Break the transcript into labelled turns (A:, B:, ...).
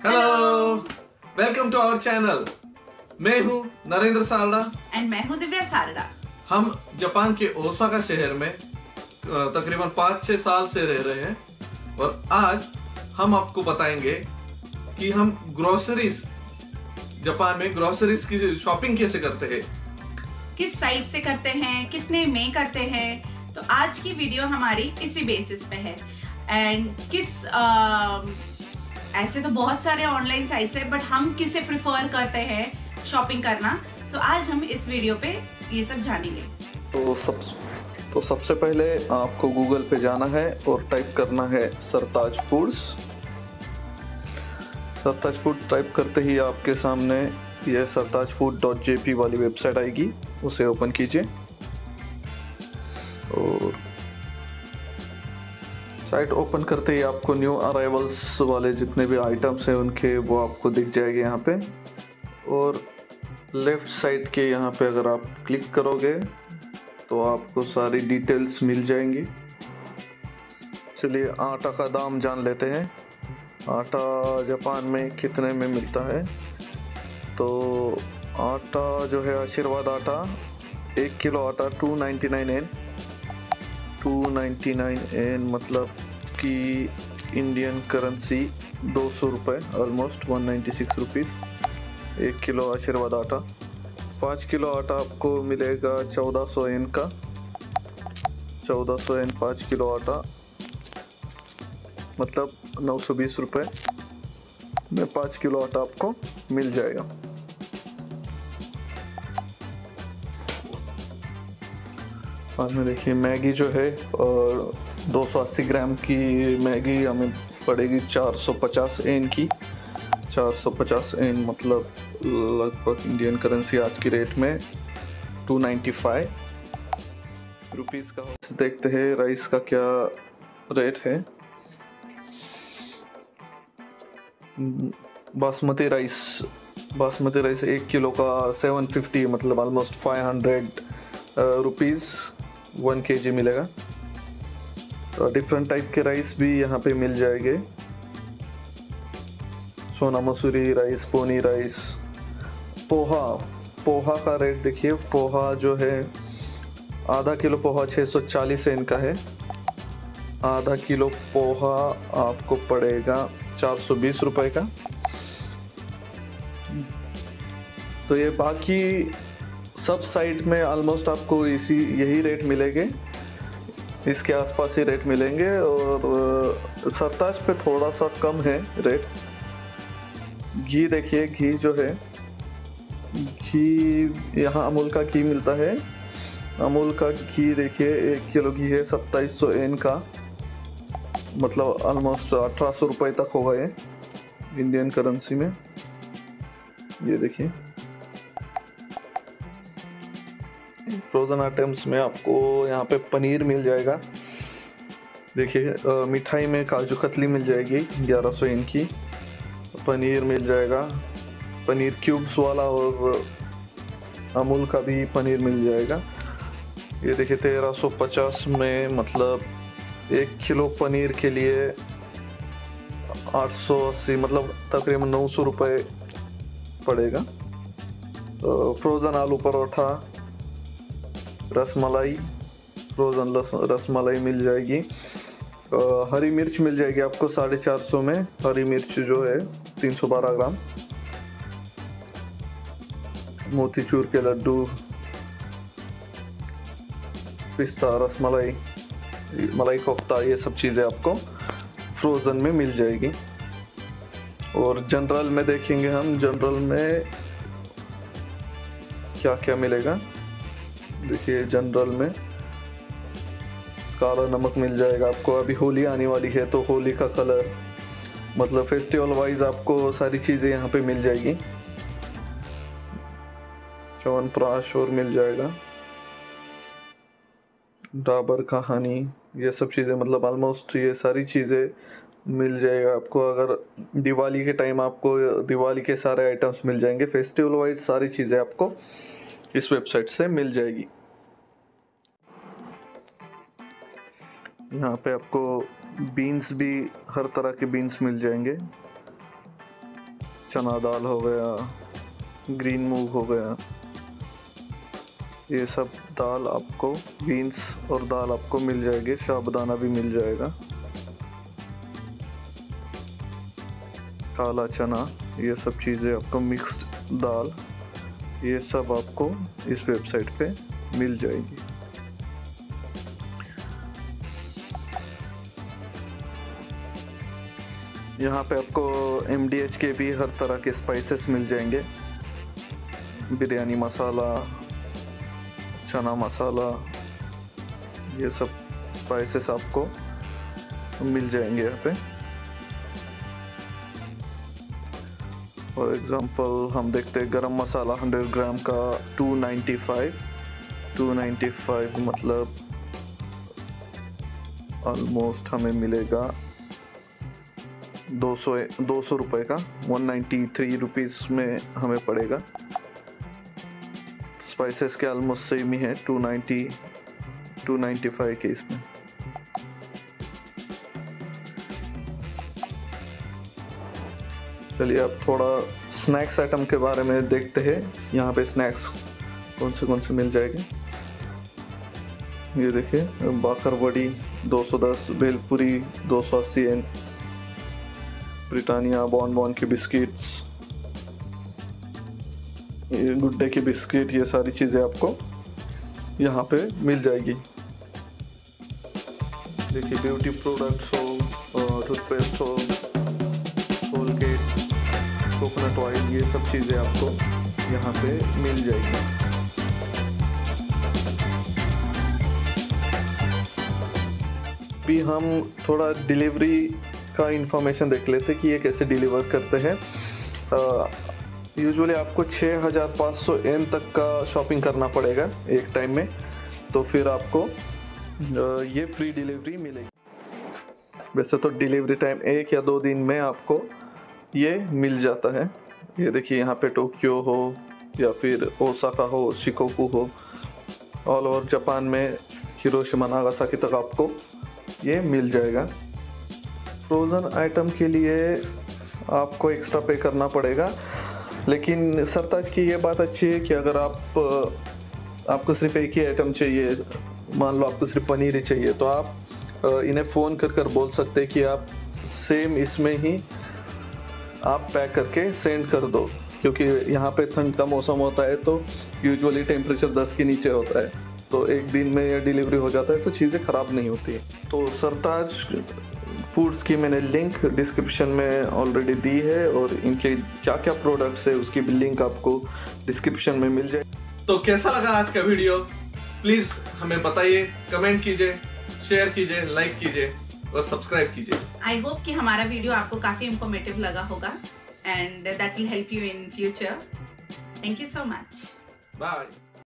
A: Hello, welcome to our channel. मैं हूँ Narendra Sarda
B: and मैं हूँ दिव्या सारडा।
A: हम जापान के ओसाका शहर में तकरीबन 5-6 साल से रह रहे हैं और आज हम आपको बताएंगे कि हम ग्रोसरीज जापान में ग्रोसरीज की शॉपिंग कैसे करते हैं,
B: किस साइट से करते हैं, कितने में करते हैं। तो आज की वीडियो हमारी इसी बेसिस पे है। एंड ऐसे तो बहुत सारे ऑनलाइन साइट्स है, बट हम किसे प्रिफर करते हैं शॉपिंग करना। सो आज हम इस वीडियो पे ये सब जानेंगे।
C: तो सबसे पहले आपको गूगल पे जाना है और टाइप करना है Sartaj foods. Sartaj food type करते ही आपके सामने यह sartajfood.jp वाली वेबसाइट आएगी, उसे ओपन कीजिए और साइट ओपन करते ही आपको न्यू अराइवल्स वाले जितने भी आइटम्स हैं उनके वो आपको दिख जाएंगे यहाँ पे। और लेफ्ट साइड के यहाँ पे अगर आप क्लिक करोगे तो आपको सारी डिटेल्स मिल जाएंगी। चलिए आटा का दाम जान लेते हैं। आटा जापान में कितने में मिलता है। तो आटा जो है आशीर्वाद आटा 1 किलो आटा 299 येन। 299 येन मतलब कि इंडियन करेंसी 200 रुपये, ऑलमोस्ट 196 रुपीज़ 1 किलो आशीर्वाद आटा। 5 किलो आटा आपको मिलेगा 1400 येन का। 1400 येन 5 किलो आटा मतलब 920 रुपये में 5 किलो आटा आपको मिल जाएगा। बाद में देखिए मैगी जो है और 280 ग्राम की मैगी हमें पड़ेगी 450 येन की। 450 येन मतलब लगभग इंडियन करेंसी आज की रेट में 295 रुपीज़ का। देखते हैं राइस का क्या रेट है। बासमती राइस 1 किलो का 750 मतलब ऑलमोस्ट 500 रुपीज़ 1 kg मिलेगा। तो डिफरेंट टाइप के राइस भी यहाँ पे मिल जाएंगे। सोना मसूरी राइस, पोनी राइस, पोहा का रेट देखिए। पोहा जो है आधा किलो पोहा 640 येन का है। आधा किलो पोहा आपको पड़ेगा 420 रुपए का। तो ये बाकी सब साइट में ऑलमोस्ट आपको यही रेट मिलेंगे, इसके आसपास ही रेट मिलेंगे। और सरताज पे थोड़ा सा कम है रेट। घी देखिए, घी जो है घी यहाँ अमूल का घी मिलता है। अमूल का घी देखिए 1 किलो घी है 2700 येन का, मतलब ऑलमोस्ट 1800 रुपये तक होगा ये इंडियन करेंसी में। ये देखिए फ्रोज़न आइटम्स में आपको यहाँ पे पनीर मिल जाएगा। देखिए मिठाई में काजू कतली मिल जाएगी 1100 येन की। पनीर मिल जाएगा, पनीर क्यूब्स वाला, और अमूल का भी पनीर मिल जाएगा। ये देखिए 1350 में मतलब 1 किलो पनीर के लिए 880 मतलब तकरीबन 900 रुपये पड़ेगा। फ्रोज़न आलू परोठा, रसमलाई, फ्रोज़न रसमलाई मिल जाएगी। हरी मिर्च मिल जाएगी आपको 450 में। हरी मिर्च जो है 312 ग्राम। मोतीचूर के लड्डू, पिस्ता, रसमलाई, मलाई कोफ्ता, ये सब चीज़ें आपको फ्रोज़न में मिल जाएगी। और जनरल में देखेंगे हम, जनरल में क्या क्या मिलेगा। देखिए जनरल में काला नमक मिल जाएगा आपको। अभी होली आने वाली है तो होली का कलर, मतलब फेस्टिवल वाइज आपको सारी चीज़ें यहाँ पे मिल जाएगी। च्यवनप्राश और मिल जाएगा, डाबर का हनी, ये सब चीज़ें मतलब ऑलमोस्ट ये सारी चीज़ें मिल जाएगा आपको। अगर दिवाली के टाइम आपको दिवाली के सारे आइटम्स मिल जाएंगे। फेस्टिवल वाइज सारी चीज़ें आपको इस वेबसाइट से मिल जाएगी। यहाँ पे आपको बीन्स भी, हर तरह के बीन्स मिल जाएंगे। चना दाल हो गया, ग्रीन मूंग हो गया, ये सब दाल आपको, बीन्स और दाल आपको मिल जाएगी, साबुदाना भी मिल जाएगा, काला चना, ये सब चीज़ें आपको, मिक्स्ड दाल, ये सब आपको इस वेबसाइट पे मिल जाएगी। यहाँ पे आपको MDH के भी हर तरह के स्पाइसेस मिल जाएंगे, बिरयानी मसाला, चना मसाला, ये सब स्पाइसेस आपको मिल जाएंगे यहाँ पे। फॉर एग्जांपल हम देखते हैं गरम मसाला 100 ग्राम का 295 मतलब ऑलमोस्ट हमें मिलेगा 200 रुपये का, 193 रुपीज़ में हमें पड़ेगा। स्पाइसेस के ऑलमोस्ट सेम ही है, 295 के इसमें। चलिए अब थोड़ा स्नैक्स आइटम के बारे में देखते हैं। यहाँ पे स्नैक्स कौन से मिल जाएंगे, ये देखिए, बाकर बड़ी 210, भेलपुरी 280 एन, ब्रिटानिया बॉन के बिस्किट्स, ये गुड्डे के बिस्किट, ये सारी चीज़ें आपको यहाँ पे मिल जाएगी। देखिए ब्यूटी प्रोडक्ट्स हो, टूथपेस्ट हो, कोलगेट, कोकोनट ऑयल, ये सब चीज़ें आपको यहाँ पे मिल जाएगी। भी हम थोड़ा डिलीवरी का इंफॉर्मेशन देख लेते कि ये कैसे डिलीवर करते हैं। यूजुअली आपको 6500 एन तक का शॉपिंग करना पड़ेगा एक टाइम में, तो फिर आपको ये फ्री डिलीवरी मिलेगी। वैसे तो डिलीवरी टाइम 1 या 2 दिन में आपको ये मिल जाता है। ये देखिए यहाँ पे टोक्यो हो या फिर ओसाका हो, शिकोकू हो, ऑल ओवर जापान में हिरोशिमा नागासाकी तक आपको ये मिल जाएगा। फ्रोज़न आइटम के लिए आपको एक्स्ट्रा पे करना पड़ेगा, लेकिन सरताज की ये बात अच्छी है कि अगर आपको सिर्फ एक ही आइटम चाहिए, मान लो आपको सिर्फ पनीर ही चाहिए, तो आप इन्हें फ़ोन कर बोल सकते हैं कि आप सेम इसमें ही आप पैक करके सेंड कर दो, क्योंकि यहाँ पे ठंड का मौसम होता है तो यूजुअली टेम्परेचर 10 के नीचे होता है, तो एक दिन में ये डिलीवरी हो जाता है तो चीज़ें ख़राब नहीं होती है। तो सरताज फूड्स की मैंने लिंक डिस्क्रिप्शन में ऑलरेडी दी है, और इनके क्या क्या प्रोडक्ट्स है उसकी भी लिंक आपको डिस्क्रिप्शन में मिल जाए।
A: तो कैसा लगा आज का वीडियो, प्लीज हमें बताइए, कमेंट कीजिए, शेयर कीजिए, लाइक कीजिए और सब्सक्राइब कीजिए।
B: आई होप कि हमारा वीडियो आपको काफी इंफॉर्मेटिव लगा होगा and that will help you in future. Thank you so much.
A: Bye.